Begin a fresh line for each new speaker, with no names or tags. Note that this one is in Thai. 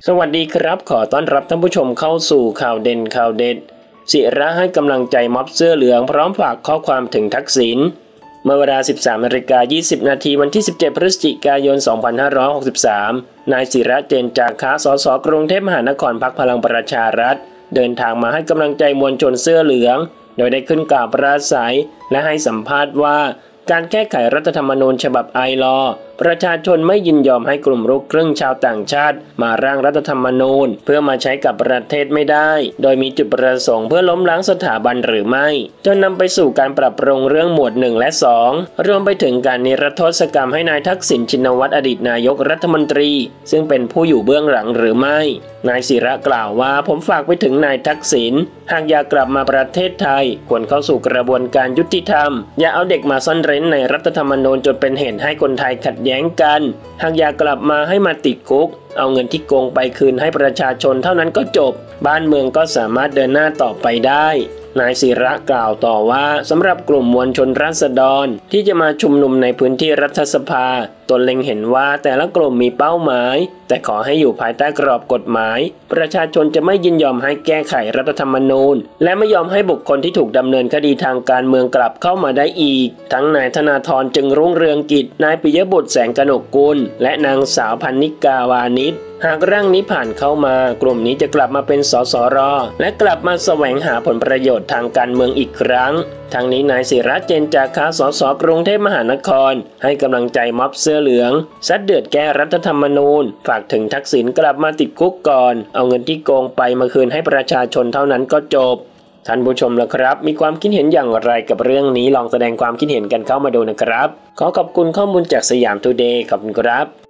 สวัสดีครับขอต้อนรับท่านผู้ชมเข้าสู่ข่าวเด่นข่าวเด็ดศิระให้กำลังใจม็อบเสื้อเหลืองพร้อมฝากข้อความถึงทักษิณเมื่อเวลา 13:20 น.วันที่ 17 พฤศจิกายน 2563 นายศิระเจนจาคะ สส กรุงเทพมหานครพรรคพลังประชารัฐเดินทางมาให้กำลังใจมวลชนเสื้อเหลืองโดยได้ขึ้นกล่าวปราศัยและให้สัมภาษณ์ว่าการแก้ไขรัฐธรรมนูญฉบับไอลอว์ประชาชนไม่ยินยอมให้กลุ่มลูกครึ่งชาวต่างชาติมาร่างรัฐธรรมนูญเพื่อมาใช้กับประเทศไม่ได้โดยมีจุดประสงค์เพื่อล้มล้างสถาบันหรือไม่จนนำไปสู่การปรับปรุงเรื่องหมวด 1 และ 2รวมไปถึงการนิรโทษกรรมให้นายทักษิณชินวัตรอดีตนายกรัฐมนตรีซึ่งเป็นผู้อยู่เบื้องหลังหรือไม่นายศิระกล่าวว่าผมฝากไปถึงนายทักษิณหากอยากกลับมาประเทศไทยควรเข้าสู่กระบวนการยุติธรรมอย่าเอาเด็กมาซ่อนเร้นในรัฐธรรมนูญจนเป็นเหตุให้คนไทยขัดแย้งกันหากอยากกลับมาให้มาติดคุกเอาเงินที่โกงไปคืนให้ประชาชนเท่านั้นก็จบบ้านเมืองก็สามารถเดินหน้าต่อไปได้นายศิระกล่าวต่อว่าสำหรับกลุ่มมวลชนราษฎรที่จะมาชุมนุมในพื้นที่รัฐสภาตนเล็งเห็นว่าแต่ละกลุ่มมีเป้าหมายแต่ขอให้อยู่ภายใต้กรอบกฎหมายประชาชนจะไม่ยินยอมให้แก้ไขรัฐธรรมนูญและไม่ยอมให้บุคคลที่ถูกดำเนินคดีทางการเมืองกลับเข้ามาได้อีกทั้งนายธนาธรจึงรุ่งเรืองกิจนายปิยบุตรแสงกนกกุลและนางสาวพรรณิกาวานิชหากร่างนี้ผ่านเข้ามากลุ่มนี้จะกลับมาเป็นสสรและกลับมาแสวงหาผลประโยชน์ทางการเมืองอีกครั้งทั้งนี้นายศิระเจนจาคะ สส กรุงเทพมหานครให้กำลังใจม็อบเสื้อเหลืองซัดเดือดแก้รัฐธรรมนูญฝากถึงทักษิณกลับมาติดคุกก่อนเอาเงินที่โกงไปมาคืนให้ประชาชนเท่านั้นก็จบท่านผู้ชมล่ะครับมีความคิดเห็นอย่างไรกับเรื่องนี้ลองแสดงความคิดเห็นกันเข้ามาดูนะครับขอขอบคุณข้อมูลจากสยามทูเดย์ขอบคุณครับ